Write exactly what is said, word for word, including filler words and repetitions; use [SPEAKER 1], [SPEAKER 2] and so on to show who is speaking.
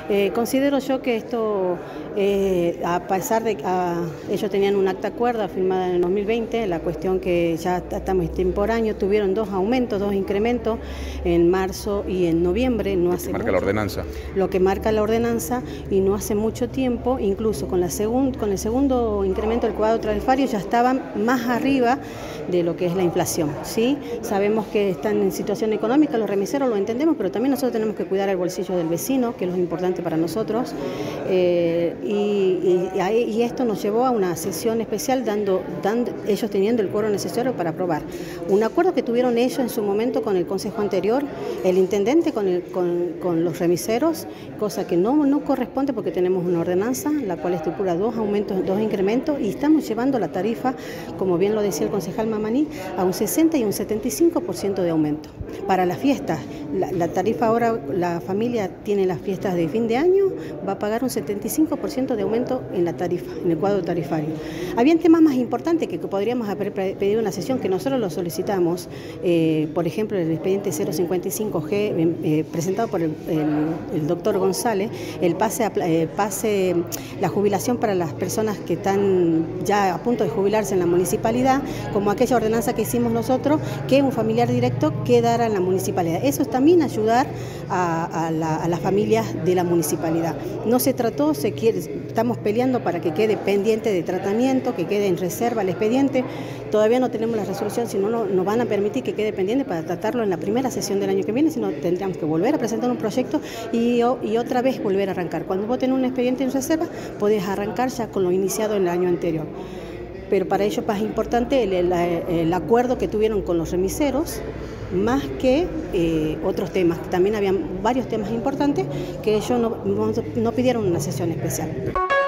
[SPEAKER 1] Eh, considero yo que esto, eh, a pesar de que ellos tenían un acta acuerda firmada en el dos mil veinte, la cuestión que ya estamos extemporáneo, tuvieron dos aumentos, dos incrementos en marzo y en noviembre. No hace
[SPEAKER 2] Lo que marca
[SPEAKER 1] mucho,
[SPEAKER 2] la ordenanza.
[SPEAKER 1] Lo que marca la ordenanza, y no hace mucho tiempo, incluso con, la segun, con el segundo incremento del cuadro tarifario ya estaban más arriba de lo que es la inflación, ¿sí? Sabemos que están en situación económica, los remiseros lo entendemos, pero también nosotros tenemos que cuidar el bolsillo del vecino, que es lo importante para nosotros, eh, y, y, y esto nos llevó a una sesión especial, dando, dando ellos teniendo el quórum necesario para aprobar un acuerdo que tuvieron ellos en su momento con el consejo anterior, el intendente con, el, con, con los remiseros, cosa que no, no corresponde porque tenemos una ordenanza, la cual estipula dos aumentos, dos incrementos, y estamos llevando la tarifa, como bien lo decía el concejal Mamaní, a un sesenta y un setenta y cinco por ciento de aumento. Para las fiestas, la, la tarifa ahora, la familia tiene las fiestas de fin de año, va a pagar un setenta y cinco por ciento de aumento en la tarifa, en el cuadro tarifario. Habían temas más importantes que podríamos haber pedido en la sesión, que nosotros lo solicitamos, eh, por ejemplo, el expediente cero cincuenta y cinco G, eh, presentado por el, el, el doctor González, el pase, a, eh, pase, la jubilación para las personas que están ya a punto de jubilarse en la municipalidad, como aquella ordenanza que hicimos nosotros, que un familiar directo quedara en la municipalidad. Eso es también ayudar a, a, la, a las familias de la municipalidad. No se trató, se quiere, estamos peleando para que quede pendiente de tratamiento, que quede en reserva el expediente. Todavía no tenemos la resolución, si no nos van a permitir que quede pendiente para tratarlo en la primera sesión del año que viene, si no tendríamos que volver a presentar un proyecto y, y otra vez volver a arrancar. Cuando vos tenés un expediente en reserva, podés arrancar ya con lo iniciado en el año anterior. Pero para ello es importante el, el, el acuerdo que tuvieron con los remiseros, más que eh, otros temas. También habían varios temas importantes que ellos no, no, no pidieron una sesión especial.